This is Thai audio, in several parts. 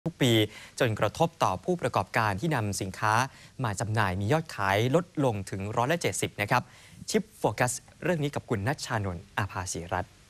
ทุกปีจนกระทบต่อผู้ประกอบการที่นำสินค้ามาจำหน่ายมียอดขายลดลงถึง70%นะครับชิปโฟกัสเรื่องนี้กับคุณณัชชานนท์อาภาศิรัตน์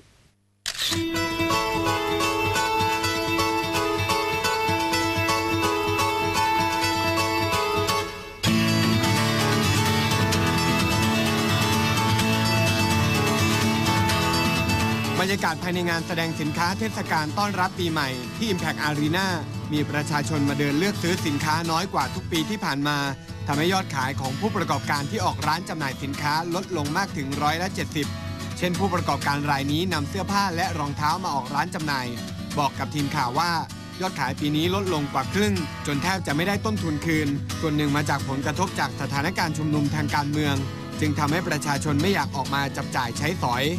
บรรยากาศภายในงานแสดงสินค้าเทศกาลต้อนรับปีใหม่ที่ Impact Arena มีประชาชนมาเดินเลือกซื้อสินค้าน้อยกว่าทุกปีที่ผ่านมาทำให้ยอดขายของผู้ประกอบการที่ออกร้านจำหน่ายสินค้าลดลงมากถึง70%เช่นผู้ประกอบการรายนี้นำเสื้อผ้าและรองเท้ามาออกร้านจำหน่ายบอกกับทีมข่าวว่ายอดขายปีนี้ลดลงกว่าครึ่งจนแทบจะไม่ได้ต้นทุนคืนส่วนหนึ่งมาจากผลกระทบจากสถานการณ์ชุมนุมทางการเมืองจึงทำให้ประชาชนไม่อยากออกมาจับจ่ายใช้สอย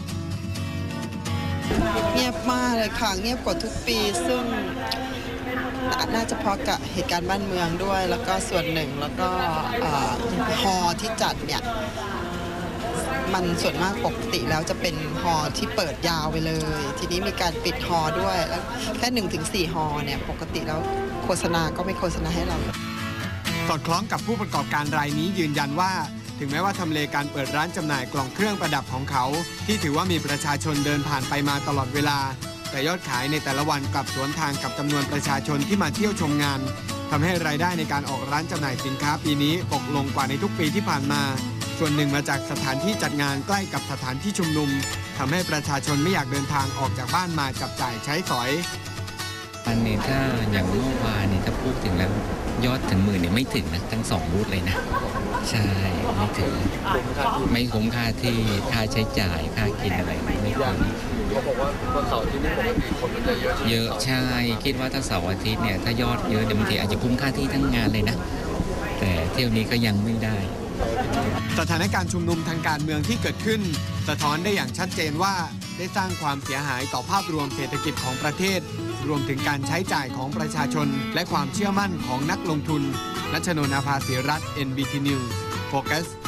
เงียบมากเลยค่ะเงียบกว่าทุกปีซึ่งน่าจะเพราะกับเหตุการณ์บ้านเมืองด้วยแล้วก็ส่วนหนึ่งแล้วก็ฮอที่จัดเนี่ยมันส่วนมากปกติแล้วจะเป็นฮอที่เปิดยาวไปเลยทีนี้มีการปิดฮอด้วยแล้วแค่ 1-4 ฮอเนี่ยปกติแล้วโฆษณาก็ไม่โฆษณาให้เราสอดคล้องกับผู้ประกอบการรายนี้ยืนยันว่าถึงแม้ว่าทำเลการเปิดร้านจำหน่ายกล่องเครื่องประดับของเขาที่ถือว่ามีประชาชนเดินผ่านไปมาตลอดเวลาแต่ยอดขายในแต่ละวันกลับสวนทางกับจำนวนประชาชนที่มาเที่ยวชมงานทำให้รายได้ในการออกร้านจำหน่ายสินค้าปีนี้ตกลงกว่าในทุกปีที่ผ่านมาส่วนหนึ่งมาจากสถานที่จัดงานใกล้กับสถานที่ชุมนุมทำให้ประชาชนไม่อยากเดินทางออกจากบ้านมาจับจ่ายใช้สอยวันนี้ถ้าอย่างเมื่อวานนี่ถ้าพูดถึงแล้วยอดถึงหมื่นเนี่ยไม่ถึงนะทั้ง2บูธเลยนะใช่ไม่ถึงไม่คุ้มค่าที่ค่าใช้จ่ายค่ากินอะไรไม่คุ้มเขาบอกว่าวันเสาร์อาทิตย์นี่ปกติคนมันจะเยอะใช่คิดว่าถ้าเสาร์อาทิตย์เนี่ยถ้ายอดเยอะเดี๋ยวบางทีอาจจะคุ้มค่าที่ทั้งงานเลยนะแต่เที่ยวนี้ก็ยังไม่ได้สถานการณ์ชุมนุมทางการเมืองที่เกิดขึ้นสะท้อนได้อย่างชัดเจนว่าได้สร้างความเสียหายต่อภาพรวมเศรษฐกิจของประเทศรวมถึงการใช้จ่ายของประชาชนและความเชื่อมั่นของนักลงทุนณัชชานนท์ อาภาศิรัตน์ NBT News Focus